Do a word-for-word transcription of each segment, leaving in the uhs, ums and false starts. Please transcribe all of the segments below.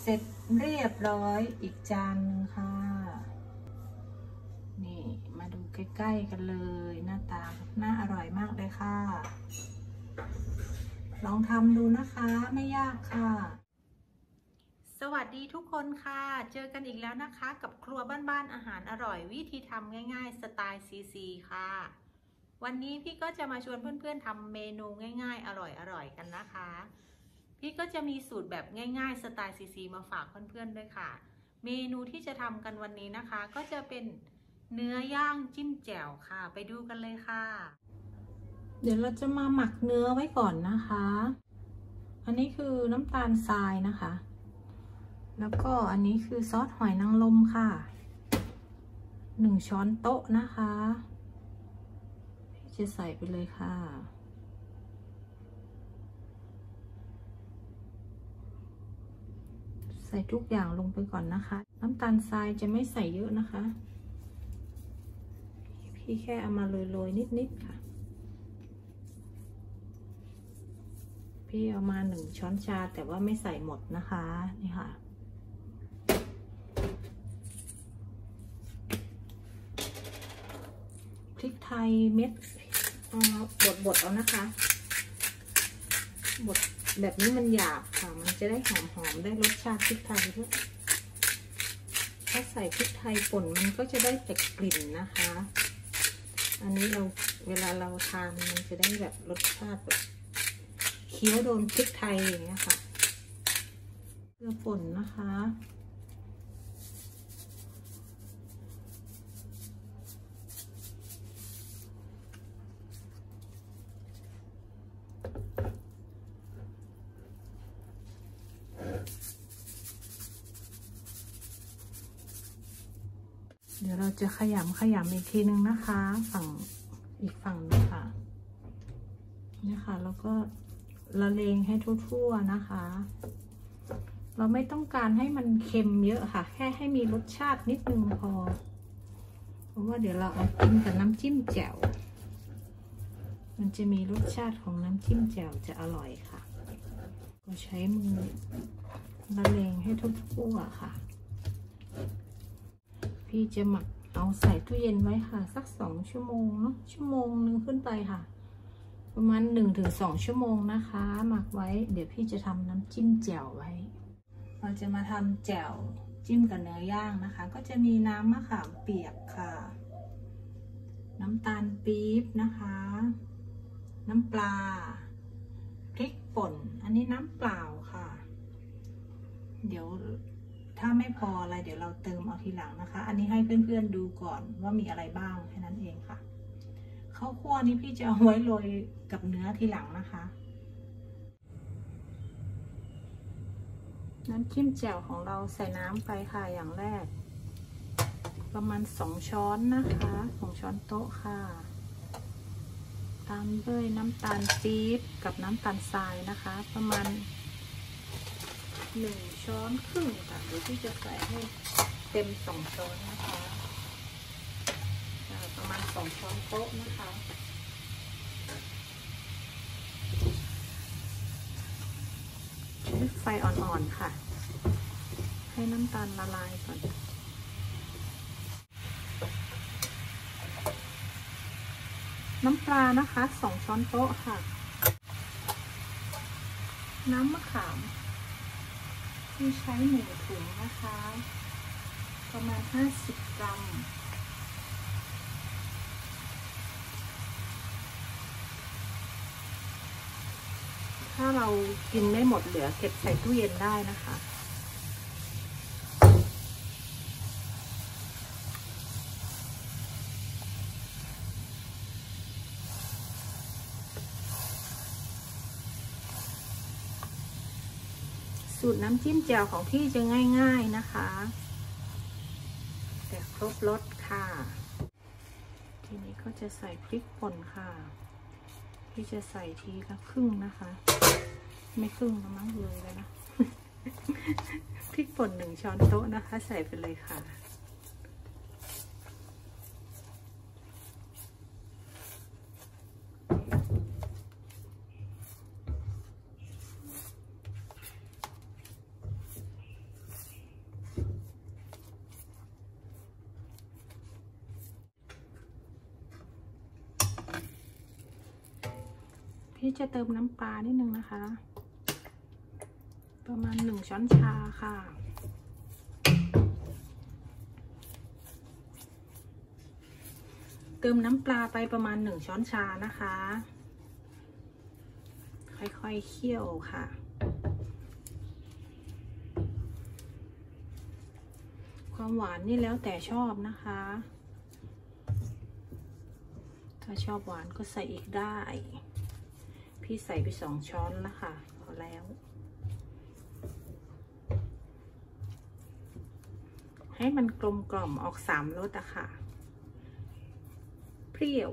เสร็จเรียบร้อยอีกจานหนึ่งค่ะนี่มาดูใกล้ๆกันเลยหน้าตาน่าอร่อยมากเลยค่ะลองทำดูนะคะไม่ยากค่ะสวัสดีทุกคนค่ะเจอกันอีกแล้วนะคะกับครัวบ้านๆอาหารอร่อยวิธีทำง่ายๆสไตล์ซีซีค่ะวันนี้พี่ก็จะมาชวนเพื่อนๆทำเมนูง่ายๆอร่อยๆกันนะคะพี่ก็จะมีสูตรแบบง่ายๆสไตล์ซีซีมาฝากเพื่อนๆด้วยค่ะเมนูที่จะทำกันวันนี้นะคะก็จะเป็นเนื้อย่างจิ้มแจ่วค่ะไปดูกันเลยค่ะเดี๋ยวเราจะมาหมักเนื้อไว้ก่อนนะคะอันนี้คือน้ำตาลทรายนะคะแล้วก็อันนี้คือซอสหอยนางรมค่ะหนึ่งช้อนโต๊ะนะคะพี่จะใส่ไปเลยค่ะใส่ทุกอย่างลงไปก่อนนะคะน้ำตาลทรายจะไม่ใส่เยอะนะคะพี่แค่เอามาโรยๆนิดๆค่ะพี่เอามาหนึ่งช้อนชาแต่ว่าไม่ใส่หมดนะคะนี่ค่ะพริกไทยเม็ดบดบดเอานะคะบดแบบนี้มันหยาบค่ะมันจะได้หอมหอมได้รสชาติพริกไทยด้วยถ้าใส่พริกไทยป่นมันก็จะได้แต่กลิ่นนะคะอันนี้เราเวลาเราทานมันจะได้แบบรสชาติแบบเคี้ยวโดนพริกไทยอย่างเงี้ยค่ะเกลือป่นนะคะเดี๋ยวเราจะขยำขยำอีกทีนึงนะคะฝั่งอีกฝั่งนะคะนี่ค่ะแล้วก็ละเลงให้ทั่วๆนะคะเราไม่ต้องการให้มันเค็มเยอะค่ะแค่ให้มีรสชาตินิดนึงพอเพราะว่าเดี๋ยวเราเอากินกับน้ำจิ้มแจ่วมันจะมีรสชาติของน้ำจิ้มแจ่วจะอร่อยค่ะก็ใช้มือละเลงให้ทั่วๆค่ะพี่จะหมักเอาใส่ตู้เย็นไว้ค่ะสักสองชั่วโมงเนาะชั่วโมงนึงขึ้นไปค่ะประมาณหนึ่งถึงสองชั่วโมงนะคะหมักไว้เดี๋ยวพี่จะทำน้ำจิ้มแจ่วไว้เราจะมาทำแจ่วจิ้มกับเนื้อย่างนะคะก็จะมีน้ำมะขามเปียกค่ะน้ำตาลปี๊บนะคะน้ำปลาพริกป่นอันนี้น้ำเปล่าค่ะเดี๋ยวถ้าไม่พออะไรเดี๋ยวเราเติมเอาทีหลังนะคะอันนี้ให้เพื่อนๆดูก่อนว่ามีอะไรบ้างแค่นั้นเองค่ะข้าวคั่วนี้พี่จะเอาไว้โรยกับเนื้อทีหลังนะคะน้ำจิ้มแจ่วของเราใส่น้ำไปค่ะอย่างแรกประมาณสองช้อนนะคะสองช้อนโต๊ะค่ะตามด้วยน้ำตาลปี๊บกับน้ำตาลทรายนะคะประมาณหนึ่งช้อนครึ่งค่ะเดี๋ยวพี่จะใส่ให้เต็มสองช้อนนะคะประมาณสองช้อนโต๊ะนะคะไฟอ่อนๆค่ะให้น้ำตาลละลายก่อนน้ำปลานะคะสองช้อนโต๊ะค่ะน้ำมะขามที่ใช้หนึ่งถุงนะคะประมาณห้าสิบกรัมถ้าเรากินไม่หมดเหลือเก็บใส่ตู้เย็นได้นะคะสูตรน้ำจิ้มแจ่วของพี่จะง่ายๆนะคะแต่ครบรสค่ะทีนี้ก็จะใส่พริกป่นค่ะพี่จะใส่ทีละครึ่งนะคะไม่ครึ่งละมั้งเลยเลยนะพริกป่นหนึ่งช้อนโต๊ะนะคะใส่ไปเลยค่ะพี่จะเติมน้ำปลานิดนึงนะคะประมาณหนึ่งช้อนชาค่ะเติมน้ำปลาไปประมาณหนึ่งช้อนชานะคะค่อยๆเคี่ยวค่ะความหวานนี่แล้วแต่ชอบนะคะถ้าชอบหวานก็ใส่อีกได้พี่ใส่ไปสองช้อนแล้วค่ะพอแล้วให้มันกลมกล่อมออกสามรสอะค่ะเปรี้ยว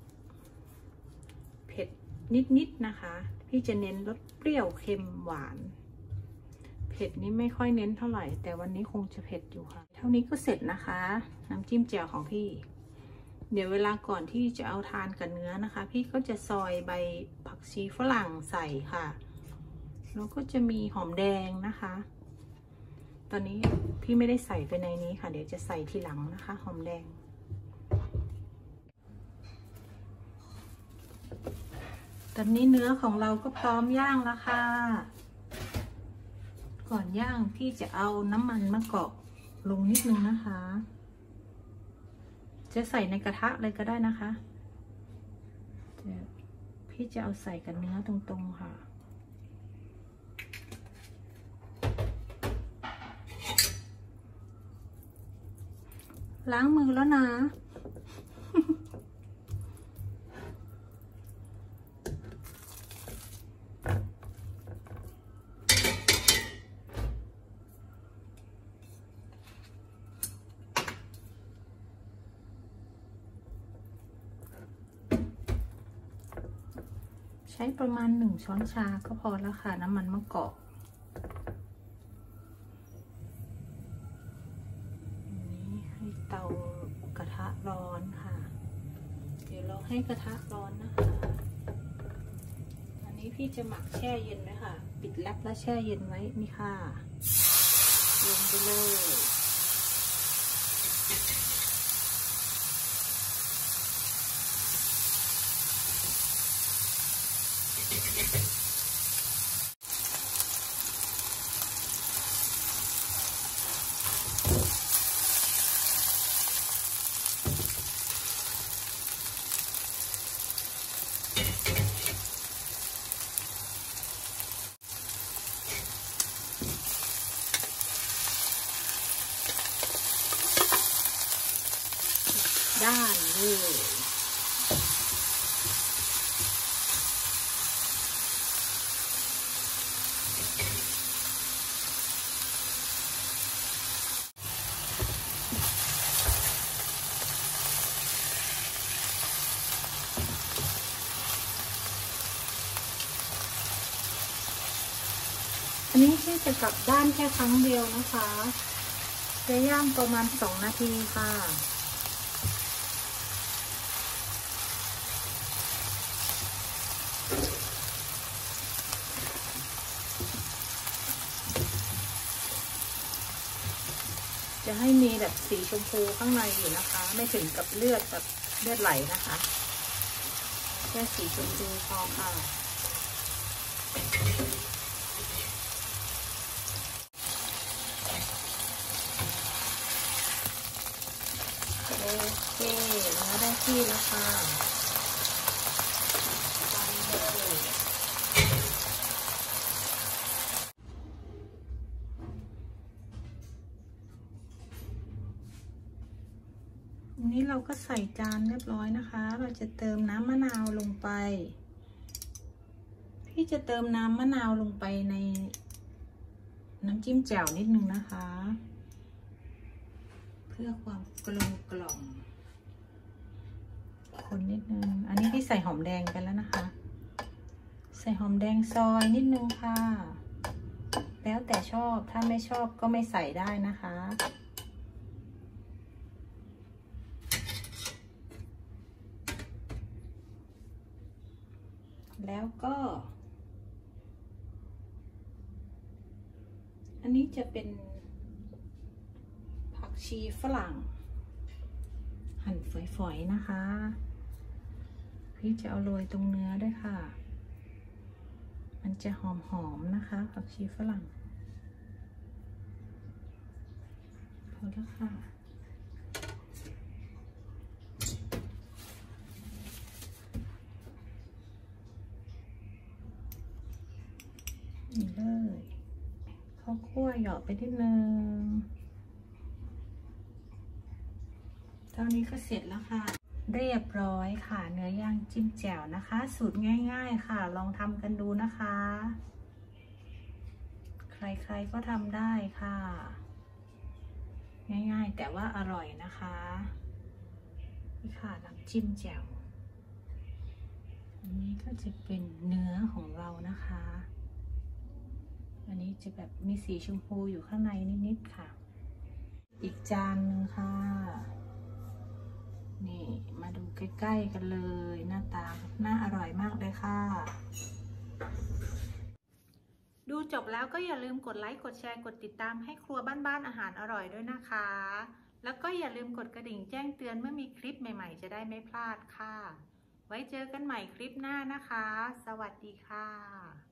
เผ็ดนิดๆนะคะพี่จะเน้นรสเปรี้ยวเค็มหวานเผ็ดนี้ไม่ค่อยเน้นเท่าไหร่แต่วันนี้คงจะเผ็ดอยู่ค่ะเท่านี้ก็เสร็จนะคะน้ำจิ้มแจ่วของพี่เดี๋ยวเวลาก่อนที่จะเอาทานกับเนื้อนะคะพี่ก็จะซอยใบผักชีฝรั่งใส่ค่ะแล้วก็จะมีหอมแดงนะคะตอนนี้พี่ไม่ได้ใส่ไปในนี้ค่ะเดี๋ยวจะใส่ทีหลังนะคะหอมแดงตอนนี้เนื้อของเราก็พร้อมย่างแล้วค่ะก่อนย่างพี่จะเอาน้ำมันมะกอกลงนิดนึงนะคะจะใส่ในกระทะเลยก็ได้นะคะพี่จะเอาใส่กับเนื้อตรงๆค่ะล้างมือแล้วนะใช้ประมาณหนึ่งช้อนชาก็พอแล้วค่ะน้ำมันมะกอกนี้ให้เตากระทะร้อนค่ะเดี๋ยวเราให้กระทะร้อนนะคะอันนี้พี่จะหมักแช่เย็นไว้ค่ะปิดแรปแล้วแช่เย็นไว้นี่ค่ะลงไปเลยด้านเลยอันนี้ที่จะกลับด้านแค่ครั้งเดียวนะคะจะย่างประมาณสองนาทีค่ะจะให้มีแบบสีชมพูข้างในอยู่นะคะไม่ถึงกับเลือดแบบเลือดไหลนะคะแค่สีชมพูพอค่ะโอเคแล้วได้ที่แล้วค่ะอันนี้เราก็ใส่จานเรียบร้อยนะคะเราจะเติมน้ำมะนาวลงไปพี่จะเติมน้ำมะนาวลงไปในน้ำจิ้มแจ่วนิดนึงนะคะเพื่อความกลมกล่อมคนนิดนึงอันนี้พี่ใส่หอมแดงไปแล้วนะคะใส่หอมแดงซอยนิดนึงค่ะแล้วแต่ชอบถ้าไม่ชอบก็ไม่ใส่ได้นะคะแล้วก็อันนี้จะเป็นผักชีฝรั่งหั่นฝอยๆนะคะพี่จะเอาโรยตรงเนื้อด้วยค่ะมันจะหอมๆนะคะผักชีฝรั่งพอแล้วค่ะนี่เลยข้าวคั่วหยอดไปนิดนึงเท่านี้ก็เสร็จแล้วค่ะเรียบร้อยค่ะเนื้อย่างจิ้มแจ่วนะคะสูตรง่ายๆค่ะลองทำกันดูนะคะใครๆก็ทำได้ค่ะง่ายๆแต่ว่าอร่อยนะคะนี่ค่ะน้ำจิ้มแจ่วอันนี้ก็จะเป็นเนื้อของเรานะคะอันนี้จะแบบมีสีชมพูอยู่ข้างในนิดๆค่ะอีกจานนึงค่ะนี่มาดูใกล้ๆกันเลยหน้าตาน่าอร่อยมากเลยค่ะดูจบแล้วก็อย่าลืมกดไลค์กดแชร์กดติดตามให้ครัวบ้านๆอาหารอร่อยด้วยนะคะแล้วก็อย่าลืมกดกระดิ่งแจ้งเตือนเมื่อมีคลิปใหม่ๆจะได้ไม่พลาดค่ะไว้เจอกันใหม่คลิปหน้านะคะสวัสดีค่ะ